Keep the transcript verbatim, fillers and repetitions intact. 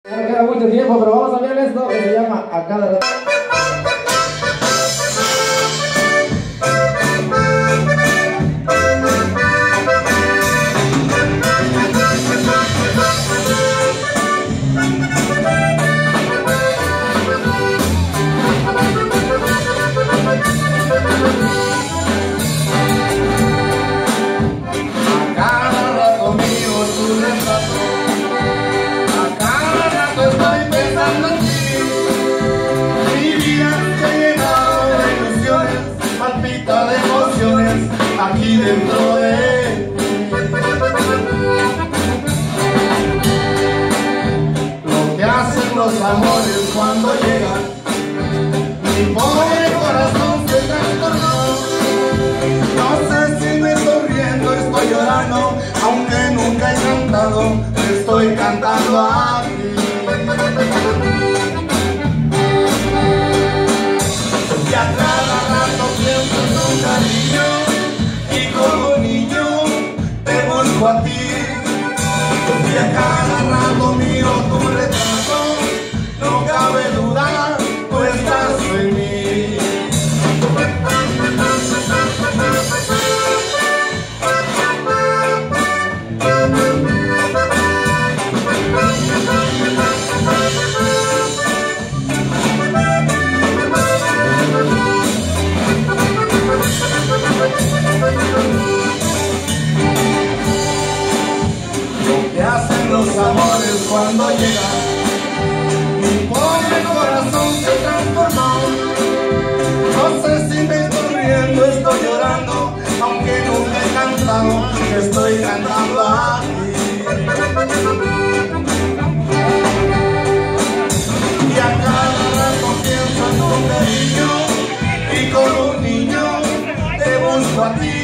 Ya no queda mucho tiempo, pero vamos a ver esto que se llama A Cada Rato. Aquí dentro de lo que hacen los amores cuando llegan, mi pobre corazón se trastornó. No sé si me estoy riendo, estoy llorando, aunque nunca he cantado, te estoy cantando a ti. Y a cada rato pienso en tu cariño, y como niño te busco a ti, y a cada rato miro tu retrato, no cabe duda, tú estás en mí. Los amores cuando llegan, mi pobre corazón se transformó. No sé si me estoy riendo, estoy llorando, aunque nunca he cantado, te estoy cantando a ti. Y a cada rato pienso en tu cariño, y como un niño te busco a ti.